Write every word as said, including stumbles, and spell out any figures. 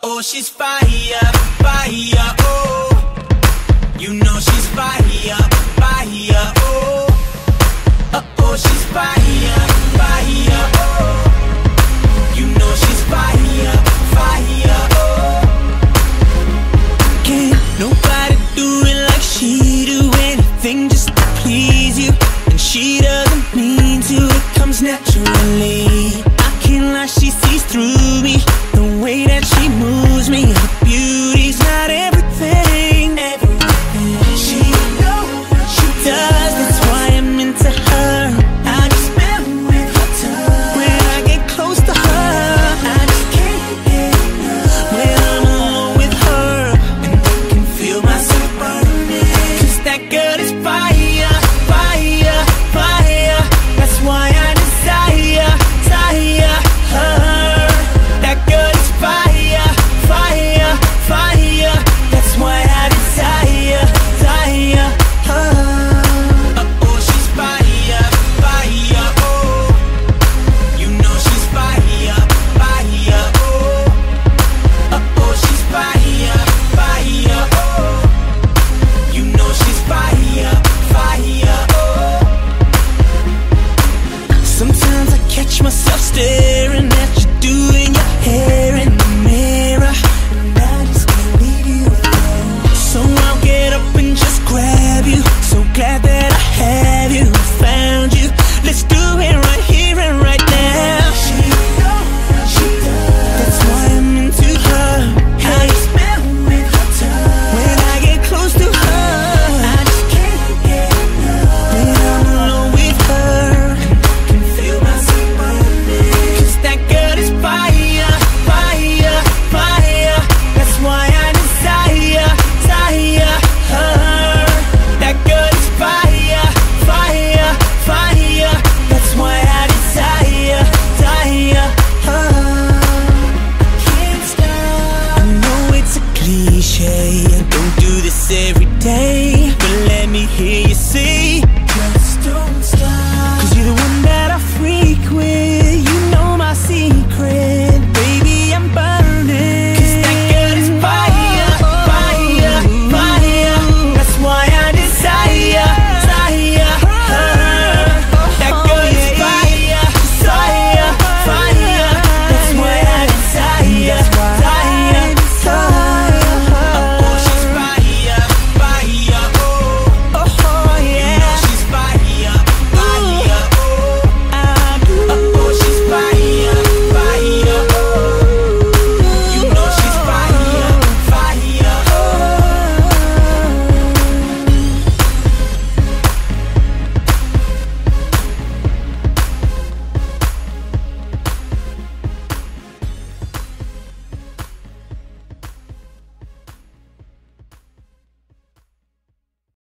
Uh-oh, she's fire, fire, oh. You know she's fire, fire, oh. Uh-oh, she's fire, fire, oh. You know she's fire, fire, oh. Can't nobody do it like she do. Anything just to please you, and she doesn't mean to. It comes naturally. I can't lie, she sees through me. The way that she moves me, her beauty's not everything. Everything. She knows what she does. That's why I'm into her. I just melt with her touch. When I get close to her, I just can't get enough. When I'm alone with her, and I can feel myself burning. Cause that girl is fire, fire, fire. That's why I desire, desire her. That girl is fire, fire, fire. That's why I desire, desire her. Uh-oh, she's fire, fire, oh. You know she's fire, fire, oh. Uh-oh, she's fire, fire, oh. You know she's fire, fire, oh. Sometimes I catch myself staring at you doing your hair in the mirror, and I just can't leave you alone. So I'll get up and just grab you. So glad that I have you, found you. Let's do it right here and right now. She knows what she does. That's why I'm into her. I just melt with her touch. When I get close to her, I just can't get enough. When I'm alone with her, and I can feel myself burning. Cause that girl is fire, fire, fire. That's why I desire, desire her. That girl is fire, fire, fire. That's why I desire, desire her. I can't stop. I know it's a cliche, I don't do this every day, but let me hear you